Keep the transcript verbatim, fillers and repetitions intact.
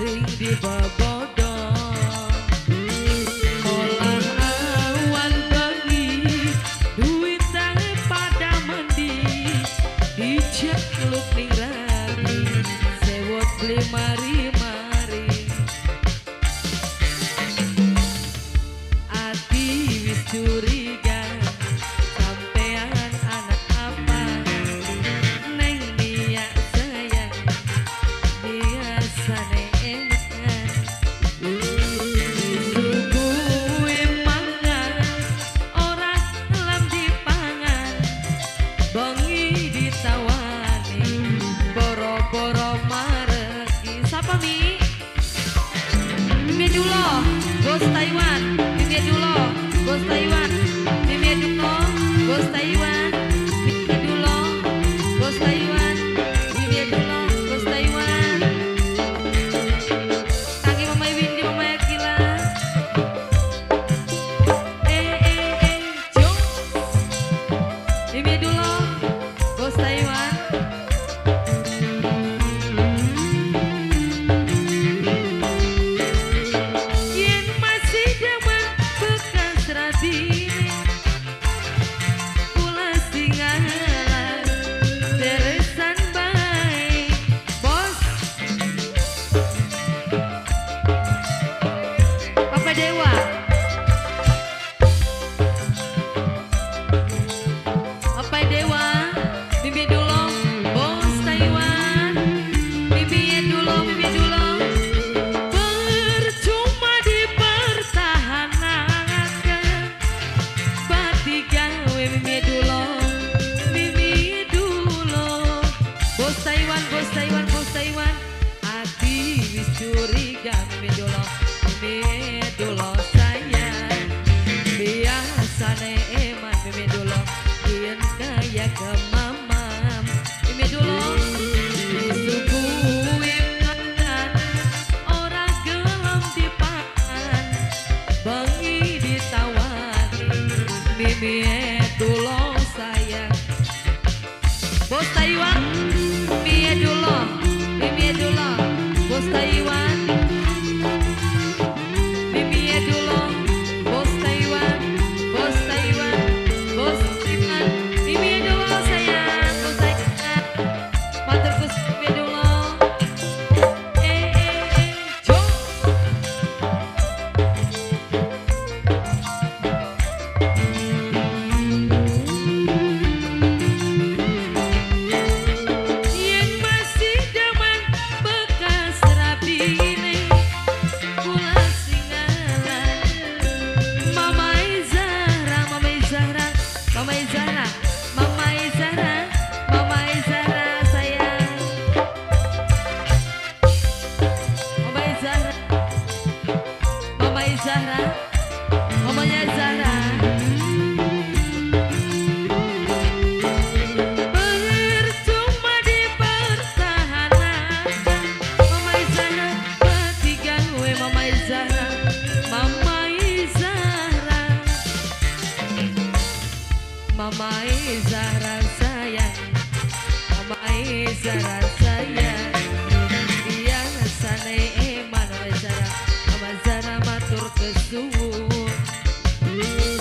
sing dibobodong olah awan bengi duit tangi pada mendi dicekluk ning rari sewot beli mari-mari ati wis curiga sampean anak apa neng dia sayang biasane eman disuguhi mangan ora lam dipangan bengi ditawani boro-boro mareki sapa mi Mimi Dulo Bos Taiwan Mimi Dulo Bos Taiwan Mimi Dulo Bos Taiwan Mimi Dulo Bos Taiwan Mimi Dulo Bos Taiwan Tangi Mama Windy Mama Yakila Eh eh eh Jom Mimi Dulo Bos Taiwan Yen masih zaman bekas radine kula singalan deresan baik bos Papa Dewa Papa Dewa Mimi Dulo Bos Taiwan Mimi Dulo Mimi Dulo percuma dipertahankan bati gawe Mimi Dulo Mimi Dulo Bos Taiwan Bos Taiwan Bos Taiwan ati wis curiga Mimi Dulo Mimi Dulo sayang biasane eman Mimi Dulo yen kaya ke mamam Mimi Dulo disuguhi mangan ora gelem dipangan bengi ditawani Mimi Dulo sayang Bos Taiwan Mimi Dulo Mimi Dulo Bos Taiwan Mimi Dulo Bos Taiwan Bos Taiwan Bos Taiwan Mimi Dulo sayang Bos Taiwan matur Gus Mimi Dulo eh eh eh jom Yang masih zaman bekas rabine kula singalan Mama Izara Mama Izara Mama Izara Mama Izara Mama Izara sayang Mama Izara Mama Izara Mamanya Zara percuma dipertahankan Mama Izara bati gawe Mama Izara Mama Izara Mama Izara sayang Mama Izara sayang biasane eman Mama Izara Mama Izara matur kesuwun